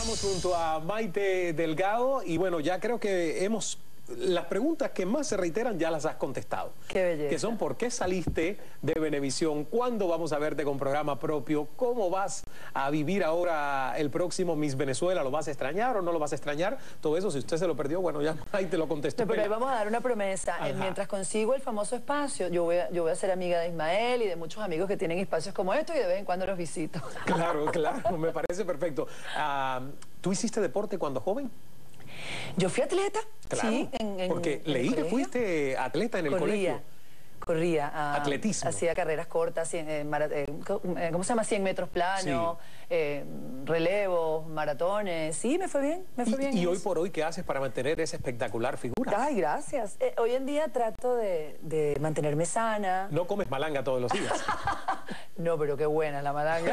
Estamos junto a Maite Delgado y bueno, ya creo que las preguntas que más se reiteran ya las has contestado. Qué belleza. Que son ¿por qué saliste de Venevisión? ¿Cuándo vamos a verte con programa propio? ¿Cómo vas a vivir ahora el próximo Miss Venezuela? ¿Lo vas a extrañar o no lo vas a extrañar? Todo eso, si usted se lo perdió, bueno, ya Maite lo contestó. No, pero ahí vamos a dar una promesa. Mientras consigo el famoso espacio, yo voy a ser amiga de Ismael y de muchos amigos que tienen espacios como estos y de vez en cuando los visito. Claro, claro, me parece perfecto. ¿Tú hiciste deporte cuando joven? Yo fui atleta, claro, sí, porque en leí que fuiste atleta en el colegio. Corría. Atletismo. Hacía carreras cortas, ¿cómo se llama? 100 metros plano, sí. Relevos, maratones. Sí, me fue bien, ¿Y hoy por hoy qué haces para mantener esa espectacular figura? Ay, gracias. Hoy en día trato de mantenerme sana. ¿No comes malanga todos los días? No, pero qué buena la malanga.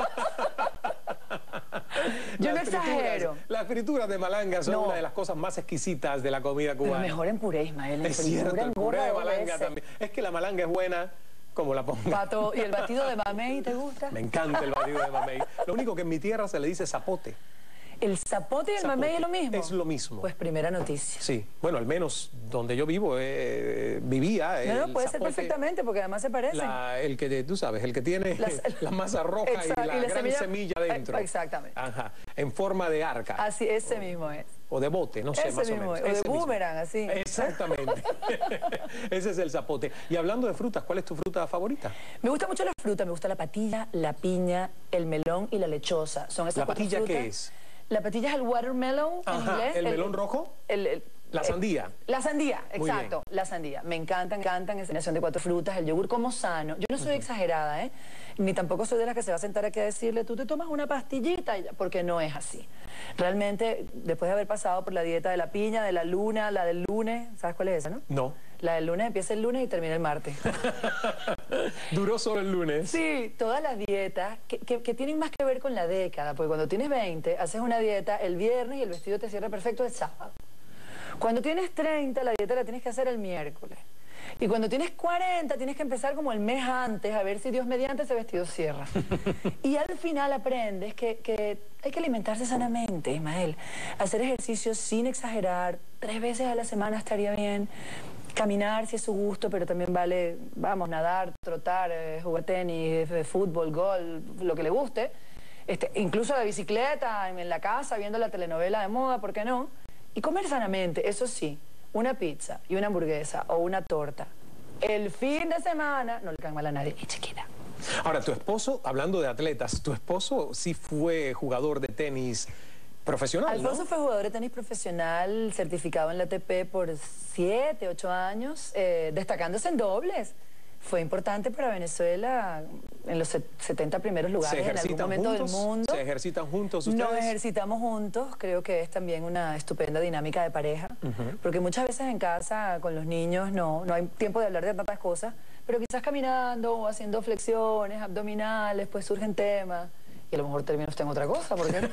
Yo no exagero. Las frituras de malanga son una de las cosas más exquisitas de la comida cubana. Pero mejor en puré, Ismael. Es cierto, el puré de malanga también. Es que la malanga es buena como la ponga. ¿Y el batido de mamey te gusta? Me encanta el batido de mamey. Lo único que en mi tierra se le dice zapote. ¿El zapote y el mamey es lo mismo? Es lo mismo. Pues primera noticia. Sí, bueno, al menos donde yo vivo, vivía. No, puede ser perfectamente, porque además se parecen. El que, tú sabes, el que tiene la masa roja y la gran semilla dentro. Exactamente. Ajá, en forma de arca. Así, ese mismo es. O de bote, no sé, más o menos. O de boomerang, así. Exactamente. Ese es el zapote. Y hablando de frutas, ¿cuál es tu fruta favorita? Me gusta mucho la fruta, me gusta la patilla, la piña, el melón y la lechosa. Son esas ¿La patilla frutas. qué es? La patilla es el watermelon en inglés. ¿El melón rojo? La sandía. La sandía, exacto, la sandía. Me encantan esa combinación de 4 frutas, el yogur como sano. Yo no soy exagerada, ni tampoco soy de las que se va a sentar aquí a decirle, tú te tomas una pastillita, y ya, porque no es así. Realmente, después de haber pasado por la dieta de la piña, de la luna, la del lunes, ¿sabes cuál es esa, no? No. La del lunes empieza el lunes y termina el martes. ¿Duró solo el lunes? Sí, todas las dietas que tienen más que ver con la década, porque cuando tienes 20, haces una dieta el viernes y el vestido te cierra perfecto el sábado. Cuando tienes 30, la dieta la tienes que hacer el miércoles. Y cuando tienes 40, tienes que empezar como el mes antes, a ver si Dios mediante ese vestido cierra. Y al final aprendes que hay que alimentarse sanamente, Ismael. Hacer ejercicio sin exagerar, 3 veces a la semana estaría bien. Caminar si es su gusto, pero también vale, vamos, nadar, trotar, jugar tenis, fútbol, golf, lo que le guste. Incluso la bicicleta, en la casa, viendo la telenovela de moda, ¿por qué no? Y comer sanamente, eso sí, una pizza y una hamburguesa o una torta. El fin de semana no le cae mal a nadie, ni chiquita. Ahora, tu esposo, hablando de atletas, tu esposo sí fue jugador de tenis profesional, Alfonso, ¿no? fue jugador de tenis profesional, certificado en la ATP por 7, 8 años, destacándose en dobles. Fue importante para Venezuela en los 70 primeros lugares en algún momento del mundo. ¿Se ejercitan juntos ustedes? Nos ejercitamos juntos, creo que es también una estupenda dinámica de pareja, porque muchas veces en casa con los niños no hay tiempo de hablar de tantas cosas, pero quizás caminando o haciendo flexiones, abdominales, pues surgen temas. Y a lo mejor termina usted en otra cosa, ¿por qué no?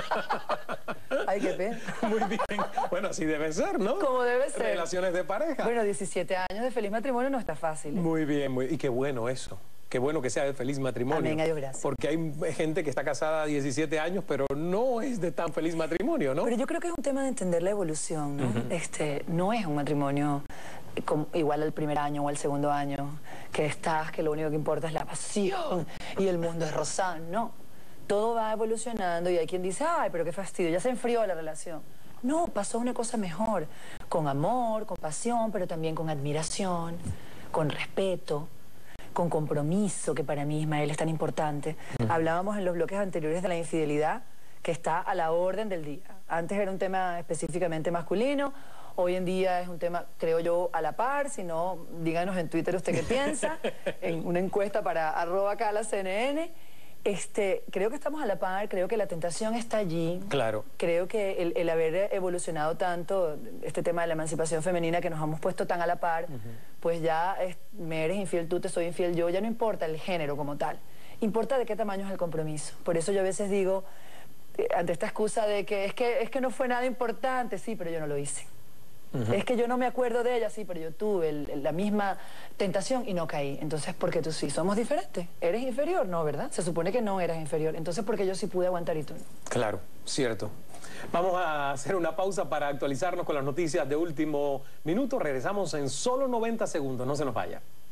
Ay, qué pena. Muy bien. Bueno, así debe ser, ¿no? Como debe ser. Relaciones de pareja. Bueno, 17 años de feliz matrimonio no está fácil. Muy bien, y qué bueno eso. Qué bueno que sea de feliz matrimonio. Amén, adiós, gracias. Porque hay gente que está casada a 17 años, pero no es de tan feliz matrimonio, ¿no? Pero yo creo que es un tema de entender la evolución, ¿no? No es un matrimonio igual al primer año o al segundo año, que lo único que importa es la pasión y el mundo es rosado, no. Todo va evolucionando y hay quien dice, ay, pero qué fastidio, ya se enfrió la relación. No, pasó una cosa mejor, con amor, con pasión, pero también con admiración, con respeto, con compromiso, que para mí, Ismael, es tan importante. Hablábamos en los bloques anteriores de la infidelidad, que está a la orden del día. Antes era un tema específicamente masculino, hoy en día es un tema, creo yo, a la par. Si no, díganos en Twitter usted qué piensa, en una encuesta para @CalaCNN. Creo que estamos a la par, creo que la tentación está allí. Claro. Creo que el haber evolucionado tanto, este tema de la emancipación femenina que nos hemos puesto tan a la par, pues ya me eres infiel tú, te soy infiel yo, ya no importa el género como tal. Importa de qué tamaño es el compromiso. Por eso yo a veces digo, ante esta excusa de que es que no fue nada importante, sí, pero yo no lo hice. Es que yo no me acuerdo de ella, sí, pero yo tuve la misma tentación y no caí. Entonces, ¿por qué tú sí? Somos diferentes. ¿Eres inferior? No, ¿verdad? Se supone que no eras inferior. Entonces, ¿por qué yo sí pude aguantar y tú no? Claro, cierto. Vamos a hacer una pausa para actualizarnos con las noticias de último minuto. Regresamos en solo 90 segundos. No se nos vaya.